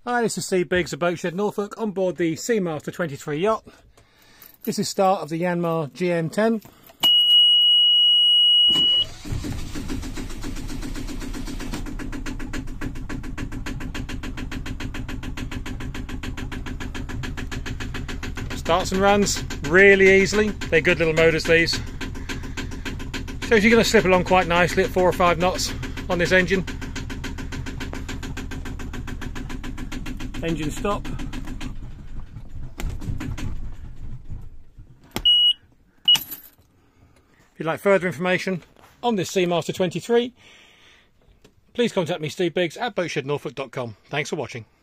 Hi, this is Steve Biggs of Boatshed, Norfolk, on board the Seamaster 23 yacht. This is start of the Yanmar GM10. Starts and runs really easily. They're good little motors, these. Shows you're going to slip along quite nicely at 4 or 5 knots on this engine. Engine stop. If you'd like further information on this Seamaster 23, please contact me, Steve Biggs, at boatshednorfolk.com. Thanks for watching.